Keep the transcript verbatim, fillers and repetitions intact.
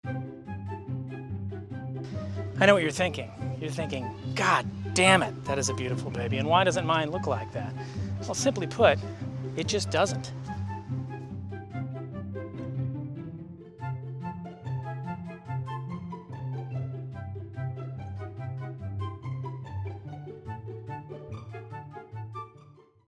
I know what you're thinking. You're thinking, God damn it, that is a beautiful baby, and why doesn't mine look like that? Well, simply put, it just doesn't.